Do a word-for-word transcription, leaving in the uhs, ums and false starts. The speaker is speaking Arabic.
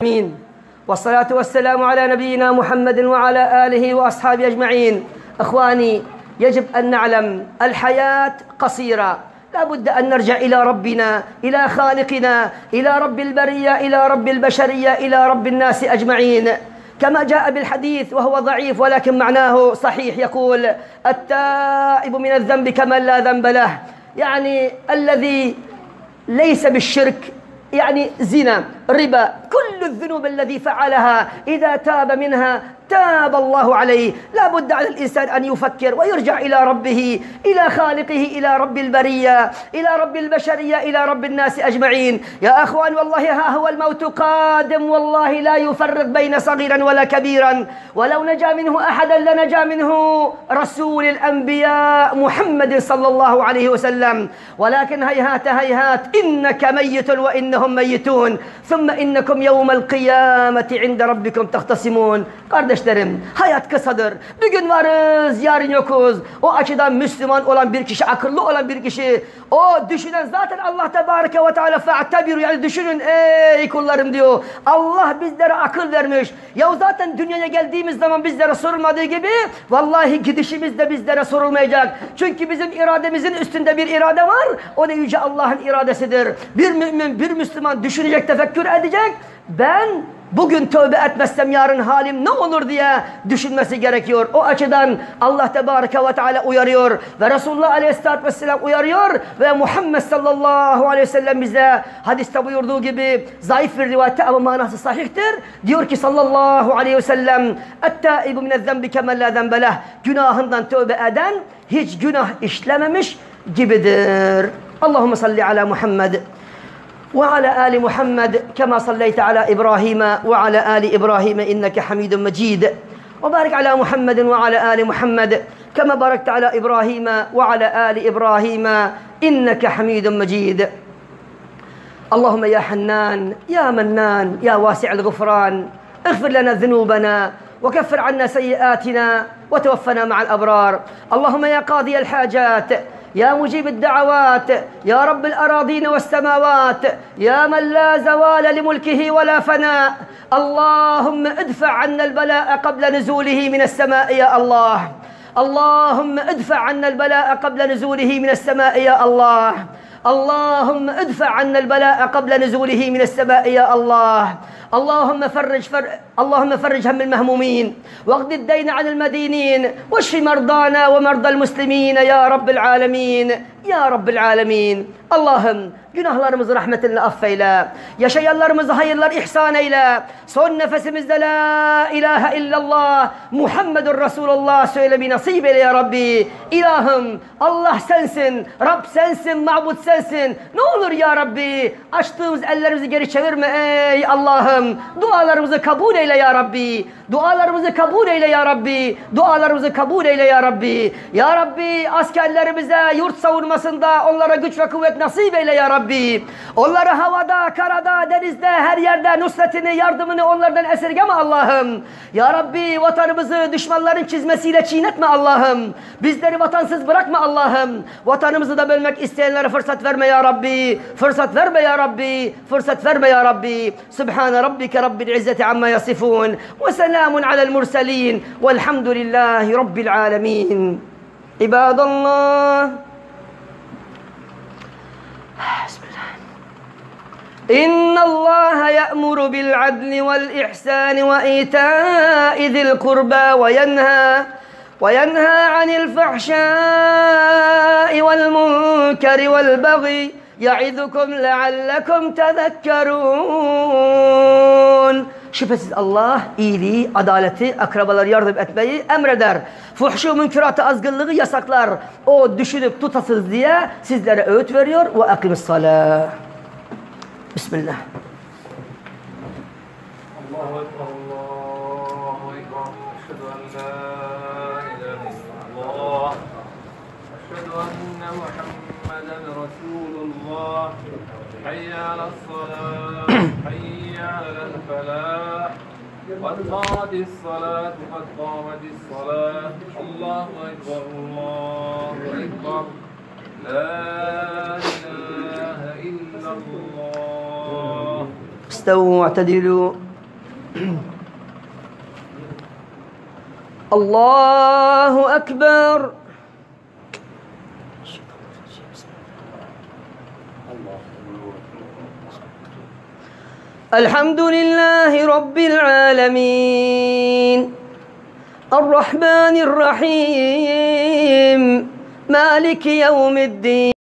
آمين. والصلاة والسلام على نبينا محمد وعلى آله وأصحابه أجمعين. إخواني، يجب أن نعلم الحياة قصيرة، لا بد أن نرجع إلى ربنا، إلى خالقنا، إلى رب البرية، إلى رب البشرية، إلى رب الناس أجمعين، كما جاء بالحديث وهو ضعيف ولكن معناه صحيح، يقول: التائب من الذنب كمن لا ذنب له، يعني الذي ليس بالشرك، يعني زنا، ربا، كل الذنوب الذي فعلها إذا تاب منها تاب الله عليه. لا بد على الإنسان أن يفكر ويرجع إلى ربه، إلى خالقه، إلى رب البرية، إلى رب البشرية، إلى رب الناس أجمعين. يا أخوان، والله ها هو الموت قادم، والله لا يفرق بين صغيرا ولا كبيرا، ولو نجا منه أحدا لنجا منه رسول الأنبياء محمد صلى الله عليه وسلم. ولكن هيهات هيهات، إنك ميت وإنهم ميتون، ثم إنكم يوم القيامة عند ربكم تختصمون. Kardeşlerim, hayat kısadır. Bugün varız, yarın yokuz. O açıdan Müslüman olan bir kişi, akıllı olan bir kişi, o düşünen zaten Allah Tebareke ve Teala fe'tebiru, yani düşünün ey kullarım diyor. Allah bizlere akıl vermiş. Ya zaten dünyaya geldiğimiz zaman bizlere sorulmadığı gibi, vallahi gidişimiz de bizlere sorulmayacak. Çünkü bizim irademizin üstünde bir irade var. O da Yüce Allah'ın iradesidir. Bir mümin, bir Müslüman düşünecek, tefekkür edecek. Ben bugün tövbe etmezsem yarın halim ne olur diye düşünmesi gerekiyor. O açıdan Allah Tebareke ve Teala uyarıyor ve Resulullah Aleyhisselatü Vesselam uyarıyor ve Muhammed sallallahu aleyhi ve sellem bize hadiste buyurduğu gibi, zayıf bir rivayette ama manası sahihtir, diyor ki sallallahu aleyhi ve sellem: "Et-taibu mine'z-zenbi kemen la zenbe leh." Günahından tövbe eden hiç günah işlememiş gibidir. Allahümme salli ala Muhammed وعلى آل محمد كما صليت على إبراهيم وعلى آل إبراهيم إنك حميد مجيد، وبارك على محمد وعلى آل محمد كما باركت على إبراهيم وعلى آل إبراهيم إنك حميد مجيد. اللهم يا حنان يا منان يا واسع الغفران، اغفر لنا ذنوبنا وكفر عنا سيئاتنا وتوفنا مع الأبرار. اللهم يا قاضي الحاجات، يا مجيب الدعوات، يا رب الأراضين والسماوات، يا من لا زوال لملكه ولا فناء، اللهم ادفع عنا البلاء قبل نزوله من السماء يا الله. اللهم ادفع عنا البلاء قبل نزوله من السماء يا الله. اللهم ادفع عنا البلاء قبل نزوله من السماء يا الله. اللهم فرج فر... اللهم فرج هم المهمومين، واقض الدين عن المدينين، واشف مرضانا ومرضى المسلمين يا رب العالمين يا رب العالمين. Allah'ım günahlarımızı rahmetinle affeyle, yaşayanlarımızı hayırlar ihsan eyle, son nefesimizde la ilahe illallah Muhammedur Resulullah söylemeyi nasip eyle ya Rabbi. İlahım, Allah sensin, Rab sensin, mabud sensin. Ne olur ya Rabbi, açtığımız ellerimizi geri çevirme ey Allah'ım. Dualarımızı kabul eyle ya Rabbi. Dualarımızı kabul eyle ya Rabbi. Dualarımızı kabul eyle ya Rabbi. Ya Rabbi, askerlerimize yurt savunmasında onlara güç ve kuvvet nasip eyle ya Rabbi. Onları havada, karada, denizde, her yerde nusretini, yardımını onlardan esirgeme Allah'ım. Ya Rabbi, vatanımızı düşmanların çizmesiyle çiğnetme Allah'ım. Bizleri vatansız bırakma Allah'ım. Vatanımızı da bölmek isteyenlere fırsat verme ya Rabbi. Fırsat verme ya Rabbi. Fırsat verme ya Rabbi. Subhane rabbike rabbil izzeti amma yasifun. Ve selamun alel murselin. Velhamdülillahi rabbil alemin. İbadallah. إن الله يأمر بالعدل والإحسان وإيتاء ذي القربى وينهى وينهى عن الفحشاء والمنكر والبغي يعظكم لعلكم تذكرون. Şüphesiz Allah iyiliği, adaleti, akrabalara yardım etmeyi emreder. Fuhşu, münkeratı, azgınlığı yasaklar. O düşünüp tutasız diye sizlere öğüt veriyor. Ve akimissalâh. Bismillah. Allahu Ekber, Allahu Ekber. Eşhedü en la ilahe illallah. Eşhedü enne Muhammeden Resulullah. Hayya alas-salâh. Hayya alel-felâh. قد قامت الصلاة قد قامت الصلاة. الله أكبر الله أكبر. لا إله إلا الله. استووا واعتدلوا الله أكبر. الحمد لله رب العالمين الرحمن الرحيم مالك يوم الدين.